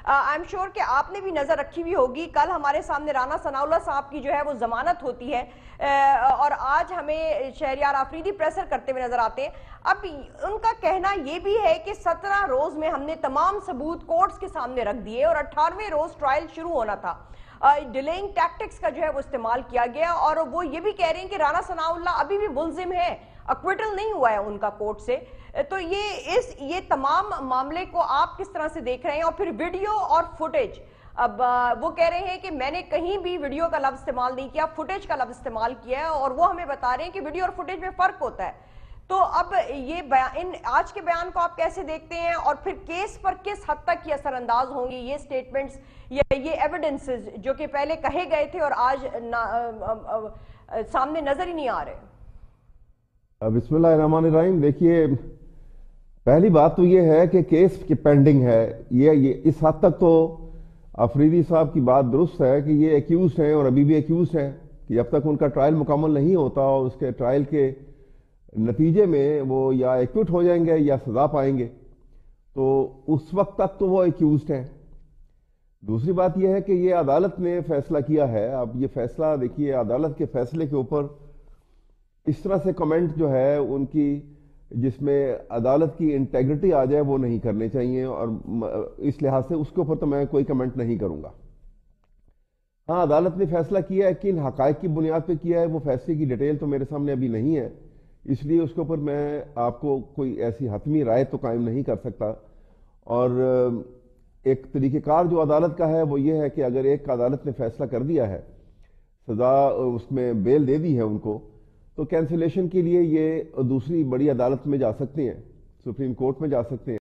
I am sure کہ آپ نے بھی نظر رکھی ہوئی ہوگی، کل ہمارے سامنے رانا ثناء اللہ صاحب کی جو ہے وہ ضمانت ہوتی ہے، اور آج ہمیں شہریار آفریدی پریسر کرتے ہوئے نظر آتے ہیں۔ اب ان کا کہنا یہ بھی ہے کہ 17 روز میں ہم نے تمام ثبوت کورٹس کے سامنے رکھ دیے اور 18ویں روز ٹرائل شروع ہونا تھا۔ ڈیلینگ ٹیکٹکس کا جو ہے وہ استعمال کیا گیا، اور وہ یہ بھی کہہ رہے ہیں کہ رانا ثناء اللہ ابھی بھی ملزم ہے، اکویٹل نہیں ہوا ہے ان کا کورٹ سے۔ تو یہ تمام معاملے کو آپ کس طرح سے دیکھ رہے ہیں؟ اور پھر ویڈیو اور فوٹیج، اب وہ کہہ رہے ہیں کہ میں نے کہیں بھی ویڈیو کا لفظ استعمال نہیں کیا، فوٹیج کا لفظ استعمال کیا ہے، اور وہ ہمیں بتا رہے ہیں کہ ویڈیو اور فوٹیج میں فرق ہوتا ہے۔ تو اب یہ آج کے بیان کو آپ کیسے دیکھتے ہیں، اور پھر کیس پر کس حد تک یہ اثر انداز ہوں گی یہ سٹیٹمنٹس یا یہ ایویڈنسز جو کہ پہلے کہے گئے تھے اور آج سامنے نظر ہی نہیں آ رہے؟ بسم اللہ الرحمن الرحیم۔ دیکھیے، پہلی بات تو یہ ہے کہ کیس کی پینڈنگ ہے، یہ اس حد تک تو آفریدی صاحب کی بات درست ہے کہ یہ ایکیوزڈ ہیں اور ابھی بھی ایکیوزڈ ہیں، کہ جب تک ان کا ٹرائل مکمل نہیں ہوتا اور اس کے ٹرائل کے نتیجے میں وہ یا ایکوٹ ہو جائیں گے یا سزا پائیں گے، تو اس وقت تک تو وہ ایکیوزڈ ہیں۔ دوسری بات یہ ہے کہ یہ عدالت نے فیصلہ کیا ہے۔ اب یہ فیصلہ دیکھیے، عدالت کے فیصلے کے اوپر اس طرح سے کمنٹ جو ہے ان کی، جس میں عدالت کی انٹیگریٹی آ جائے، وہ نہیں کرنے چاہیے، اور اس لحاظ سے اس کے اوپر تو میں کوئی کمنٹ نہیں کروں گا۔ ہاں، عدالت نے فیصلہ کیا ہے، کن حقائق کی بنیاد پہ کیا ہے، وہ فیصلے کی ڈیٹیل تو میرے سامنے ابھی نہیں ہے، اس لیے اس کے اوپر میں آپ کو کوئی ایسی حتمی رائے تو قائم نہیں کر سکتا۔ اور ایک طریقہ کار جو عدالت کا ہے وہ یہ ہے کہ اگر ایک عدالت نے فیصلہ کر دیا ہے، سزا اس میں بیل دے دی ہے ان کو، تو کینسلیشن کے لیے یہ دوسری بڑی عدالت میں جا سکتے ہیں، سپریم کورٹ میں جا سکتے ہیں۔